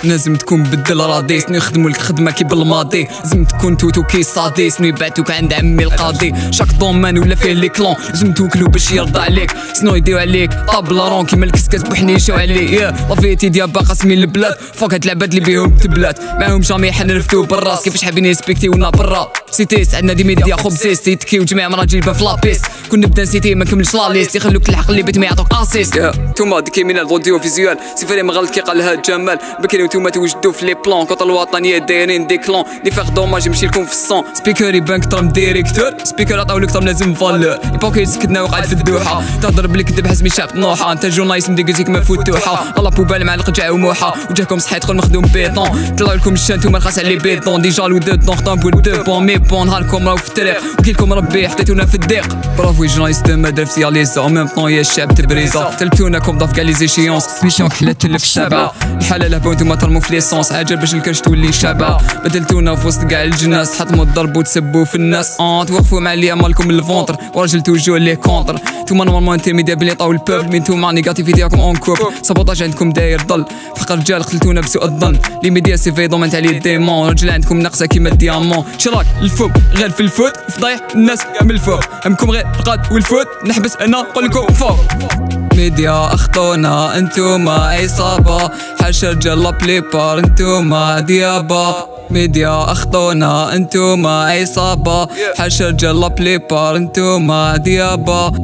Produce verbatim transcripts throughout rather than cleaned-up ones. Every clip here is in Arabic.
لازم تكون بدل راديس نخدمو لك خدمه كي بالماضي لازم تكون توتو كي صاديس يبعتوك عند عمي القاضي شاك دومان ولا فيه لي كلون لازم توكلو باش يرضى عليك سنو يديو عليك طابلا رون كيما الكسكاس بوحنيشو عليه يا لافيتي ديال باقا سمين البلاد فوق هاد العباد اللي بيهم تبلات معاهم جامي حنرفتو بالراس كيفاش حابين يسبكتيونا برا سيتيس عندنا دي ميديا خبزيس تيتكيو جميع مراجل با في لابيس كون نبدا نسيتي ما نكملش لا ليست يخلوك تلحق اللي بيت ما يعطوك اسيست يا نتوما ديكي من الاوديو فيزيوال سيفري مغلط كي قالها جمال بكري نتوما توجدوا في لي بلان كوط الوطنيه دايرين دي كلون لي فاغ دوماج يمشي لكم في الصون سبيكر يبان كتر ديريكتور سبيكر عطاو لك كتر لازم فالور يبوكي سكتنا وقعد في الدوحه تهضر بالكذب حسمي شاب طنوحه انت جورناليست مديكوزيك ما فوتوحه الله بوبال مع القجع وموحه وجاكم صحي تدخل مخدوم بيطون طلعوا لكم الشان نتوما الخاص على لي بيطون ديجا لو دو دون خطام بول دو بون مي بون نهاركم راهو في الطريق وكيلكم ربي حطيتونا في الضيق برافو جورناليست مدرسه ليزا او ميم طون يا الشعب تبريزا تلبتونا كوم ضاف كاع لي زيشيونس ميسيون كحله تلف الشابه الحاله لهبا نتوما ترمو في ليسونس عاجل باش الكرش تولي شابه بدلتونا في وسط كاع الجناس حطموا الضرب وتسبوا في الناس اه توقفوا مع اللي مالكم الفونتر وراجل توجهوا ليه كونتر نتوما نورمالمون انترميديا بلي طاو البوبل مي نتوما نيجاتيفيتي ديالكم اون كوب سابوطاج عندكم داير ضل فقر رجال قتلتونا بسوء الظن لي ميديا سي في دومنت عليه ديمون رجل عندكم ناقصه كيما الديامون شراك الفوق غير في الفوت فضايح الناس من الفوق همكم غير القاد والفوت نحبس انا نقول لكم فوق ميديا اخطونا انتوما عصابه حاش رجال لابليبار انتوما ديابا ميديا اخطونا انتوما عصابه حاش رجال لابليبار انتوما ديابا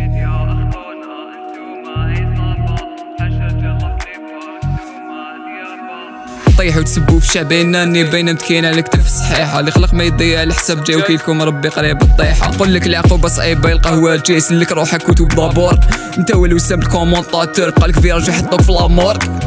طيحوا تسبوا في الشعب انني باينه متكينه على كتف الصحيحه اللي خلق ما يضيع الحساب جاي وكيلكم ربي قريب الطيحه نقول لك العقوبه صعيبه القهوه جاي يسلك روحك كتب لابور انت هو اللي وسام الكومونطاتور بقالك فيراج يحطوك في لامور